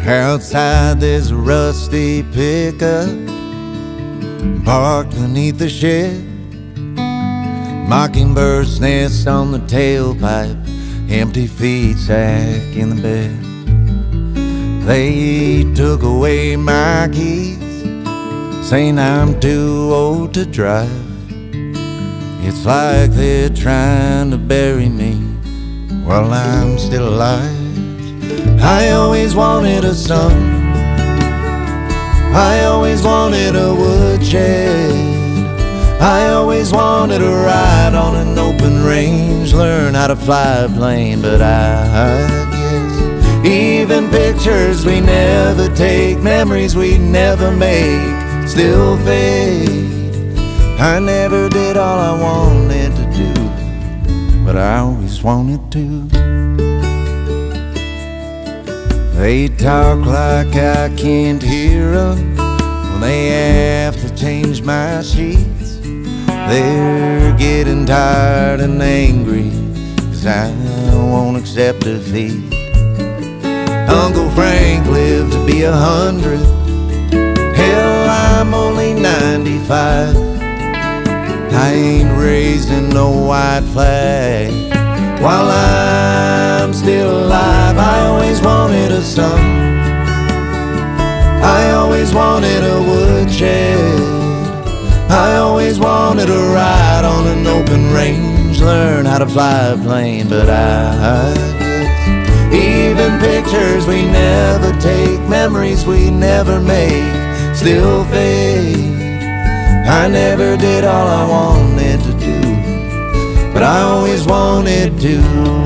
Outside there's a rusty pickup parked beneath the shed. Mockingbirds nest on the tailpipe, empty feet sack in the bed. They took away my keys, saying I'm too old to drive. It's like they're trying to bury me while I'm still alive. I always wanted a son, I always wanted a woodshed, I always wanted to ride on an open range, learn how to fly a plane. But I guess even pictures we never take, memories we never make, still fade. I never did all I wanted to do, but I always wanted to. They talk like I can't hear them when they have to change my sheets. They're getting tired and angry 'cause I won't accept defeat. Uncle Frank lived to be 100. Hell, I'm only 95. I ain't raising no white flag while I'm still alive. I always wanted a son, I always wanted a woodshed, I always wanted to ride on an open range, learn how to fly a plane. But I guess even pictures we never take, memories we never make, still fade. I never did all I wanted to do, but I always wanted to.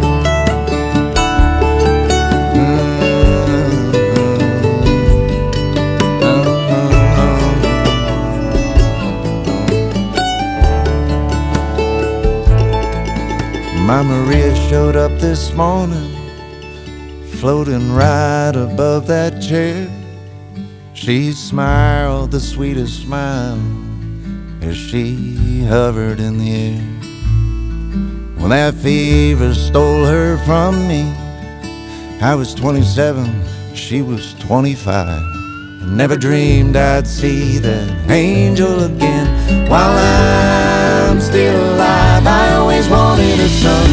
My Maria showed up this morning, floating right above that chair. She smiled the sweetest smile as she hovered in the air. When that fever stole her from me, I was 27, she was 25. I never dreamed I'd see that angel again while I'm still alive. I always wanted a son,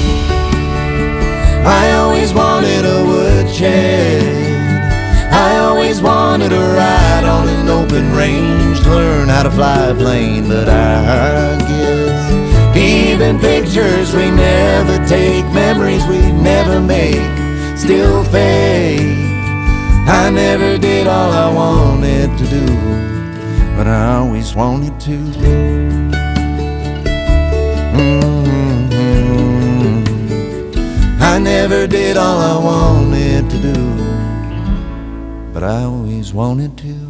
I always wanted a woodshed, I always wanted to ride on an open range, learn how to fly a plane. But I guess even pictures we never take, memories we never make, still fade. I never did all I wanted to do, but I always wanted to. I never did all I wanted to do, but I always wanted to.